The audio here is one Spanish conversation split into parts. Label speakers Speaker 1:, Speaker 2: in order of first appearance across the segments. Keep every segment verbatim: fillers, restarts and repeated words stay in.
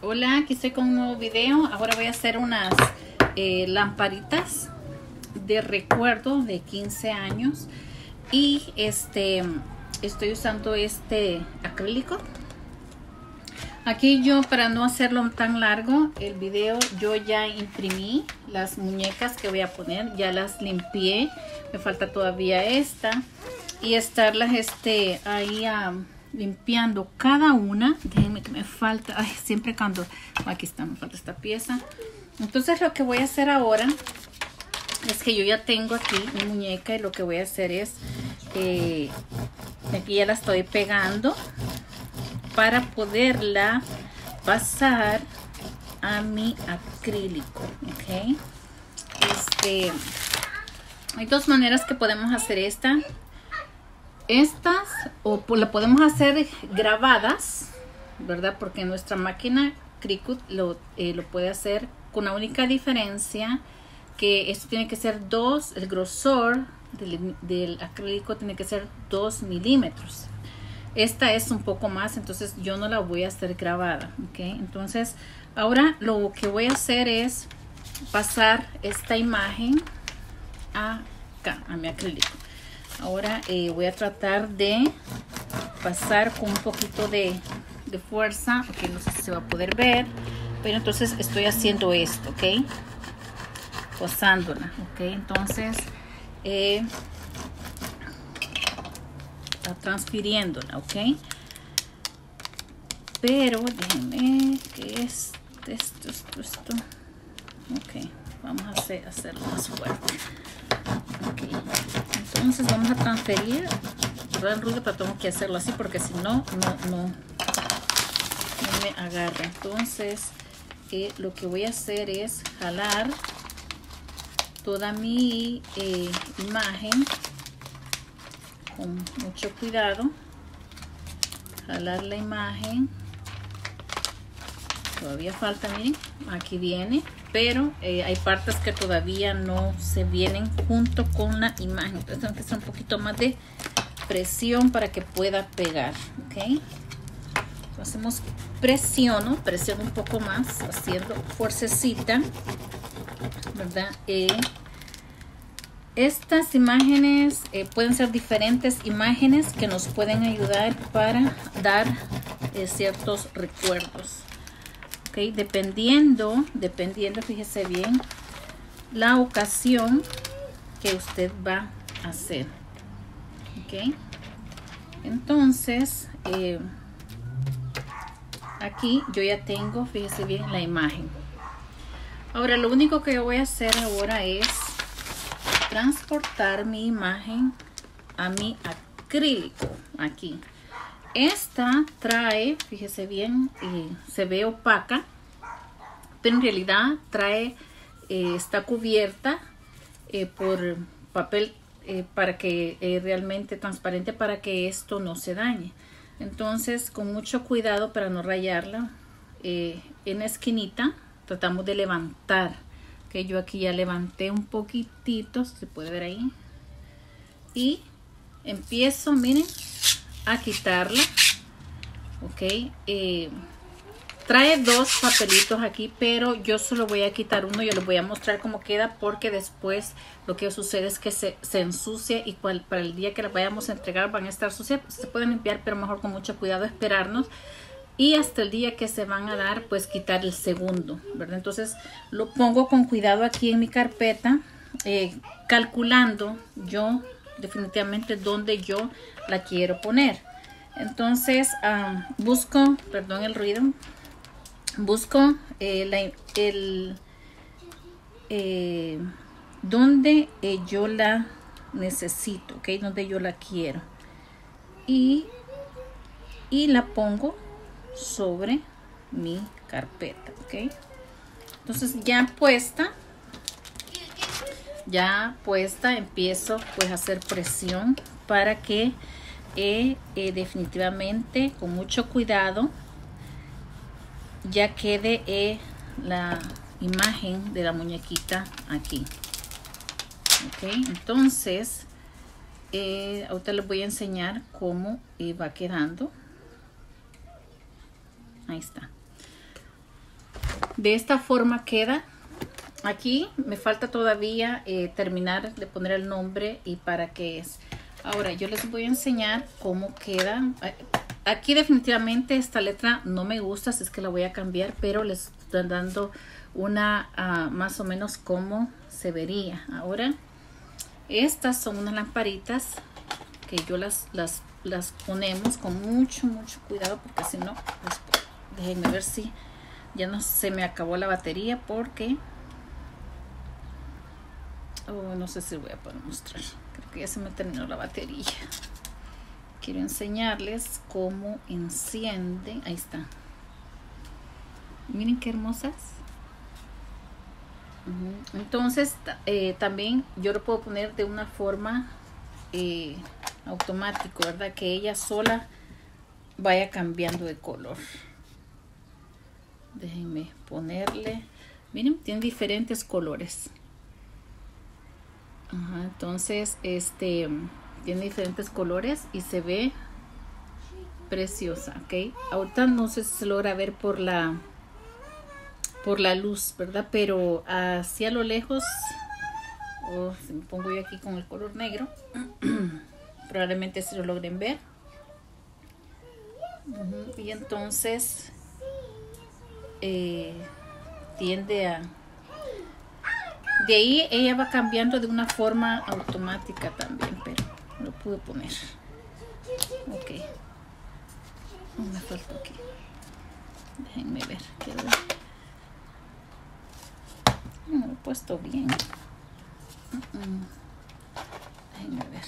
Speaker 1: Hola, aquí estoy con un nuevo video. Ahora voy a hacer unas eh, lamparitas de recuerdo de quince años. Y este estoy usando este acrílico. Aquí yo, para no hacerlo tan largo el video, yo ya imprimí las muñecas que voy a poner. Ya las limpié. Me falta todavía esta. Y estarlas este, ahí a... Um, limpiando cada una. Déjenme que me falta, ay, siempre cuando aquí está, me falta esta pieza. Entonces lo que voy a hacer ahora es que yo ya tengo aquí mi muñeca y lo que voy a hacer es eh, aquí ya la estoy pegando para poderla pasar a mi acrílico. Ok, este, hay dos maneras que podemos hacer esta. Estas o la podemos hacer grabadas, ¿verdad? Porque nuestra máquina Cricut lo, eh, lo puede hacer con la única diferencia que esto tiene que ser dos, el grosor del, del acrílico tiene que ser dos milímetros. Esta es un poco más, entonces yo no la voy a hacer grabada, ¿ok? Entonces ahora lo que voy a hacer es pasar esta imagen acá, a mi acrílico. Ahora eh, voy a tratar de pasar con un poquito de, de fuerza, porque no sé si se va a poder ver, pero entonces estoy haciendo esto, ok, posándola, ok, entonces eh, transfiriéndola, ok, pero déjenme que es esto, esto, esto, ok, vamos a hacer, hacerlo más fuerte. Okay. Entonces vamos a transferir el ruido, pero tengo que hacerlo así porque si no, no, no, no me agarra. Entonces eh, lo que voy a hacer es jalar toda mi eh, imagen con mucho cuidado, jalar la imagen. Todavía falta, miren, aquí viene, pero eh, hay partes que todavía no se vienen junto con la imagen. Entonces tengo que hacer un poquito más de presión para que pueda pegar, ok. Entonces hacemos presiono, presiono un poco más, haciendo fuercecita, ¿verdad? Eh, estas imágenes eh, pueden ser diferentes imágenes que nos pueden ayudar para dar eh, ciertos recuerdos. Okay, dependiendo, dependiendo, fíjese bien, la ocasión que usted va a hacer. Ok, entonces, eh, aquí yo ya tengo, fíjese bien, la imagen. Ahora, lo único que yo voy a hacer ahora es transportar mi imagen a mi acrílico, aquí. Esta trae, fíjese bien, eh, se ve opaca, pero en realidad trae, eh, está cubierta eh, por papel eh, para que eh, realmente transparente, para que esto no se dañe. Entonces, con mucho cuidado para no rayarla, eh, en la esquinita tratamos de levantar. Que yo aquí ya levanté un poquitito, se puede ver ahí, y empiezo, miren, a quitarla. Ok, eh, trae dos papelitos aquí, pero yo solo voy a quitar uno. Yo les voy a mostrar cómo queda, porque después lo que sucede es que se, se ensucia, y cual, para el día que las vayamos a entregar van a estar sucias. Se pueden limpiar, pero mejor con mucho cuidado esperarnos, y hasta el día que se van a dar, pues quitar el segundo, ¿verdad? Entonces lo pongo con cuidado aquí en mi carpeta, eh, calculando yo definitivamente dónde yo la quiero poner. Entonces um, busco, perdón el ruido, busco eh, la, el eh, donde eh, yo la necesito, ok, donde yo la quiero, y, y la pongo sobre mi carpeta, ok. Entonces ya puesta, ya puesta, empiezo pues a hacer presión para que Eh, eh, definitivamente con mucho cuidado ya quede eh, la imagen de la muñequita aquí. Ok, entonces eh, ahorita les voy a enseñar cómo eh, va quedando. Ahí está. De esta forma queda. Aquí me falta todavía eh, terminar de poner el nombre y para qué es. Ahora yo les voy a enseñar cómo queda. Aquí definitivamente esta letra no me gusta, así es que la voy a cambiar, pero les estoy dando una uh, más o menos cómo se vería. Ahora estas son unas lamparitas que yo las, las, las ponemos con mucho mucho cuidado, porque si no, pues, déjenme ver si ya no se me acabó la batería, porque oh, no sé si voy a poder mostrar. Creo que ya se me terminó la batería. Quiero enseñarles cómo enciende. Ahí está. Miren qué hermosas. Uh-huh. Entonces eh, también yo lo puedo poner de una forma eh, automático, ¿verdad? Que ella sola vaya cambiando de color. Déjenme ponerle. Miren, tiene diferentes colores. Ajá, entonces este tiene diferentes colores y se ve preciosa, ¿ok? Ahorita no sé si se logra ver por la por la luz, ¿verdad? Pero hacia lo lejos, oh, si me pongo yo aquí con el color negro, probablemente se lo logren ver. Uh-huh. Y entonces eh, tiende a... De ahí ella va cambiando de una forma automática también, pero lo pude poner. Ok. No me falta aquí. Déjenme ver. Quiero ver. No lo he puesto bien. Uh -uh. Déjenme ver.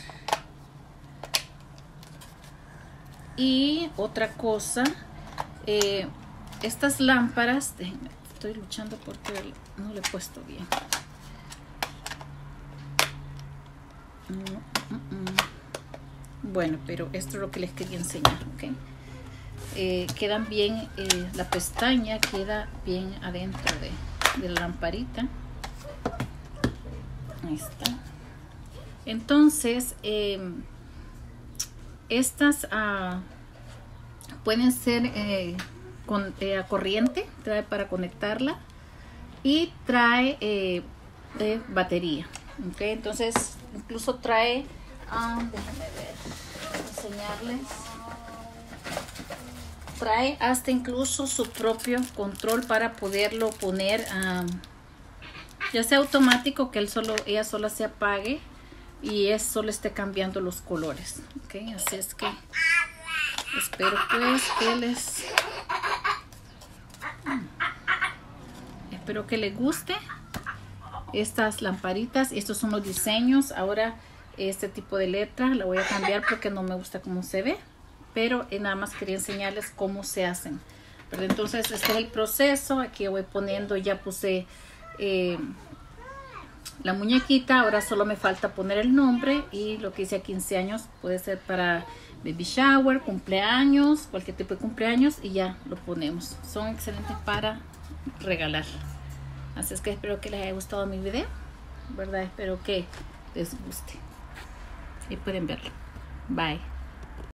Speaker 1: Y otra cosa. Eh, estas lámparas. Déjenme. Estoy luchando porque no lo he puesto bien. Bueno, pero esto es lo que les quería enseñar, ¿ok? Eh, quedan bien, eh, la pestaña queda bien adentro de, de la lamparita. Ahí está. Entonces, eh, estas uh, pueden ser eh, con, eh, a corriente, trae para conectarla y trae eh, de batería, ¿ok? Entonces, incluso trae, ah, déjenme ver, enseñarles, trae hasta incluso su propio control para poderlo poner, um, ya sea automático, que él solo, ella sola se apague y es solo esté cambiando los colores, ¿ok? Así es que espero pues que les, espero que les guste estas lamparitas. Estos son los diseños. Ahora este tipo de letra la voy a cambiar porque no me gusta cómo se ve, pero eh, nada más quería enseñarles cómo se hacen. Pero entonces este es el proceso. Aquí voy poniendo, ya puse eh, la muñequita, ahora solo me falta poner el nombre y lo que hice a quince años puede ser para baby shower, cumpleaños, cualquier tipo de cumpleaños, y ya lo ponemos. Son excelentes para regalar. Así es que espero que les haya gustado mi video, ¿verdad? Espero que les guste y pueden verlo. Bye.